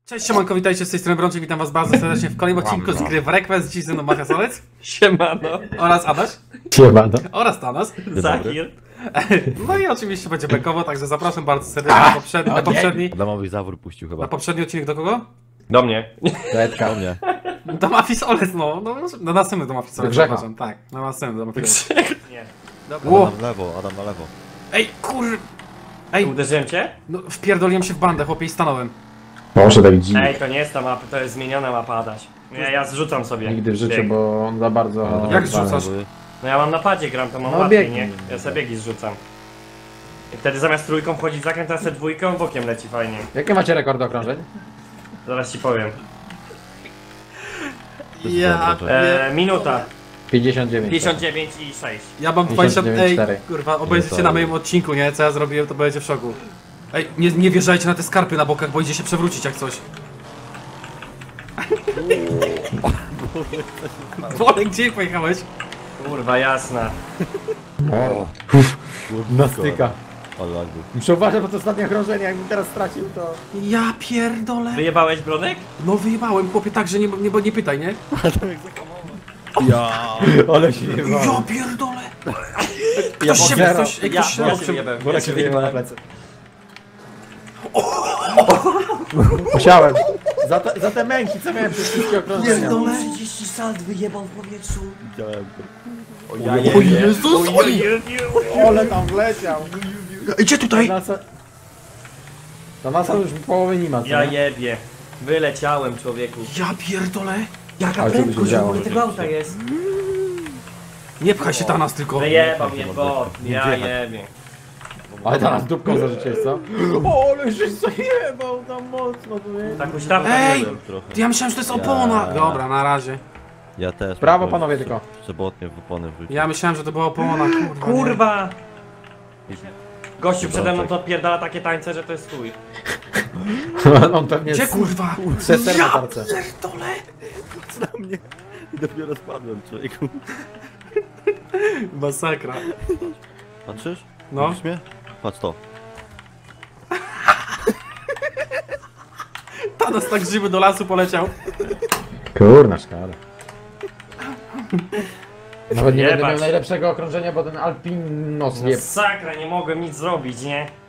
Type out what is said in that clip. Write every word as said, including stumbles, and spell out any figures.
Cześć, siemanko, witajcie z tej strony Brączek, witam was bardzo serdecznie w kolejnym odcinku z gry w Request. Dziś ze mną Matia Solec Siemano. oraz Adaś Siemano. oraz Tanas. Zahir. No i oczywiście będzie bekowo, także zapraszam bardzo serdecznie na poprzedni, na poprzedni, Adamowy zawór puścił chyba. na poprzedni odcinek do kogo? Do mnie. Letka. Do mnie. Do Mafii Solec, no, no, na następny do Mafii Solec, Do Grzecha. przepraszam, tak, na następny do Mafii Solec. Nie. Ło. Adam na lewo, Adam na lewo. Ej, kur... Ej, Uderzyłem cię? no, wpierdoliłem się w bandę, chłopie, i stanąłem. Proszę tak dziwnie. Ej, to nie jest ta mapa, to jest zmieniona mapa, Adaś. Nie, ja zrzucam sobie. Nigdy w życiu, bieg. bo on za bardzo... Jak zrzucasz? No ja mam na padzie gram, to mam No, łatwiej, biegnij. nie? Ja sobie biegi zrzucam. I wtedy zamiast trójką wchodzić w zakręt, teraz sobie dwójką bokiem leci fajnie. Jakie macie rekordy okrążeń? Zaraz ci powiem. Ja, E, minuta. pięćdziesiąt dziewięć. pięćdziesiąt dziewięć i sześć. ja mam dwadzieścia... pięćdziesiąt Ej, dziewięć cztery. kurwa, obejrzycie na moim odcinku, nie? Co ja zrobiłem, to będziecie w szoku. Ej, nie, nie wjeżdżajcie na te skarpy na bokach, bo idzie się przewrócić jak coś. Wolek, gdzie pojechałeś? Kurwa, jasna. O, na styka. Ale lag był. Muszę uważać, bo to ostatnie okrążenie, jakbym teraz stracił, to... Ja pierdolę. Wyjebałeś bronek? No wyjebałem, chłopie, tak, że nie, nie, nie pytaj, nie? Ja. Ale się nie Ja pierdolę. Ja Ktoś się, zero. ktoś, ej, Ja, ktoś się ja obciął. się wyjebałem. Bolek Ja się się wyjebał na wyjebałem. plecy. Musiałem. Za te, za te męki, co miałem przez wszystkie okrążenia. Pierdolę. trzydzieści salt wyjebał w powietrzu. Widziałem to. Ja O Jezus, oj. Ole tam wleciał. Ej, gdzie tutaj? Nasa... To nasa już połowy nie ma, co Ja nie? jebie. Wyleciałem, człowieku. Ja pierdolę. Jaka Ale co by się prędkość w działo? ogóle tego auta jest? Nie pchaj się Tanas tylko. Wyjebał mnie bot. Ja jebie. Ale teraz dupką zarzuciłeś, co? O, ale żeś zajebał tam mocno, tu nie? Tak ustawka Ej! nie Trochę. Ja myślałem, że to jest opona. Ja. Dobra, na razie. Ja też. Brawo, bo panowie, prze- tylko. Przebotnie w opony wrzucił. Ja myślałem, że to była opona, kurwa. nie. Kurwa! Gościu przede mną to odpierdala takie tańce, że to jest stój. On pewnie Gdzie jest... kurwa? Seser na Ja tarce. pierdolę. na mnie. I dopiero spadłem, człowieku. Masakra. Patrzysz? No. Widzisz mnie? Patrz to. Tanas tak żywy do lasu poleciał. Kurna szkoda. Nawet nie będę Jebać. miał najlepszego okrążenia, bo ten Alpinos No nie... sakra, nie mogłem nic zrobić, nie?